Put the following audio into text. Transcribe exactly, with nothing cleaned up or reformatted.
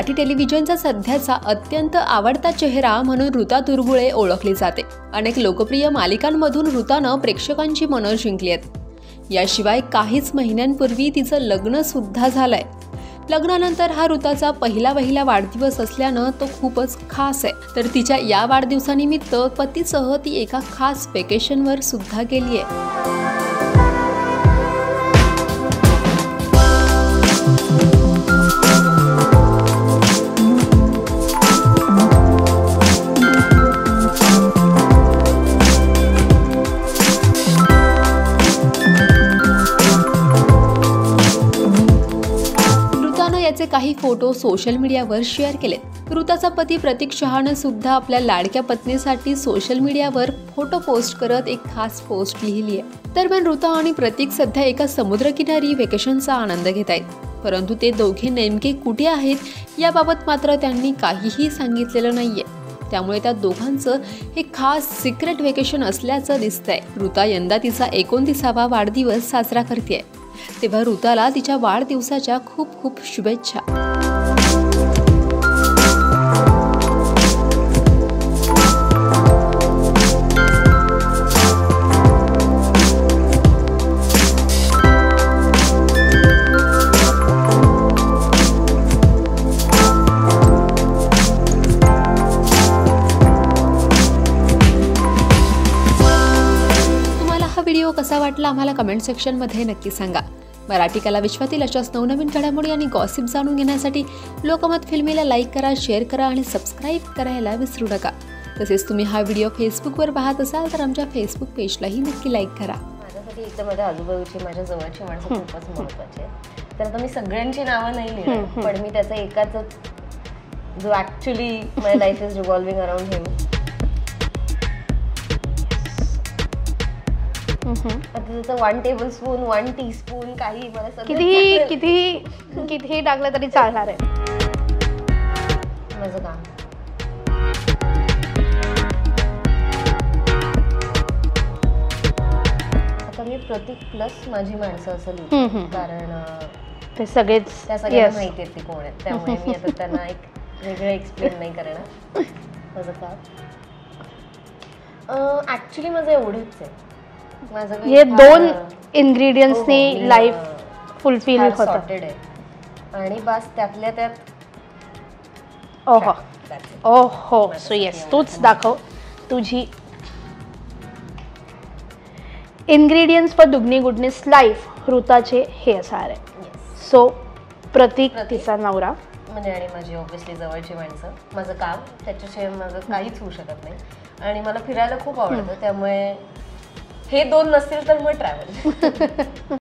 मराठी टेलिव्हिजनचा सध्याचा अत्यंत आवडता चेहरा म्हणून ऋता तुरबुळे ओळखली जाते। अनेक लोकप्रिय मालिकांमधून ऋतानं प्रेक्षकांची मनं जिंकली आहेत। याशिवाय काहीच महिन्यांपूर्वी तिचं लग्न सुद्धा झालंय। लग्नानंतर हा ऋताचा पहिला वहिला वाढदिवस असल्यानं तो खूपच खास आहे। तर तिच्या या वाढदिवसानिमित्त पतीसह ती एका खास वेकेशनवर सुद्धा गेली आहे। याचे काही फोटो सोशल मीडियावर शेअर केलेत। ऋताचा पती प्रतीक शहानं सुद्धा आपल्या लाडक्या पत्नीसाठी सोशल मीडियावर फोटो पोस्ट करत एक खास पोस्ट लिहिली आहे। दरम्यान ऋता आणि प्रतीक सध्या एका समुद्रकिनारी वेकेशनचा आनंद घेत आहेत, परंतु ते दोघे नेमके कुठे आहेत याबाबत मात्र त्यांनी काहीही सांगितलेलं नाहीये। त्यामुळे त्या दोघांचं हे खास सिक्रेट वेकेशन असल्याचं दिसतंय। ऋता यंदा तिचा एकोणतीसावा वाढदिवस साजरा करतेय, तेव्हा ऋताला तिच्या वाढदिवसाच्या खूप खूप शुभेच्छा। व्हिडिओ कसा वाटला आम्हाला कमेंट सेक्शन मध्ये नक्की सांगा। मराठी कला विश्वातील अशाच नवनवीन घडामोडी आणि गॉसिप जाणून घेण्यासाठी लोकमत फिल्मीला लाईक करा, शेअर करा आणि सबस्क्राईब करायला विसरू नका। तसेच तुम्ही हा व्हिडिओ फेसबुकवर पाहत असाल तर आमच्या फेसबुक पेजलाही नक्की लाईक करा। माझ्यासाठी इथं माझ्या आजूबाजूची माझ्या जवळची माणसं खूपच महत्त्वाची आहेत। तर आता मी सगळ्यांची नावं नाही लिहिणार, पण मी त्याचा एकाच जो actually my life is revolving around him. आता त्याचं one tablespoon one teaspoon काही मला किती किती कितीही टाकलं तरी चालणार आहे माझं काम। आता मी प्रतीक प्लस माझी माणसं असं लिहिते, कारण ते सगळेच त्या सगळ्यांना माहिती आहेत ती कोण आहेत, त्यामुळे मी आता त्यांना एक वेगळं एक्सप्लेन नाही करणार। माझं काम ॲक्च्युली माझं एवढंच आहे, ये दोन इन्ग्रेडियंट्सनी लाईफ फुलफिल होतं आणि बस त्यातल्या त्यात ओहो ओहो सो येस तूच दाखव तुझी इन्ग्रेडियंट्स फॉर दुगनी गुडनेस लाईफ ऋताचे हे असणार आहे। सो प्रतीक तिचा नवरा म्हणजे आणि माझी ऑब्व्हियसली जवळची माणसं, माझं काम त्याच्याशिवाय माझं काहीच होऊ शकत नाही आणि मला फिरायला खूप आवडतं, त्यामुळे हे दोन नसतील तर मग ट्रॅव्हल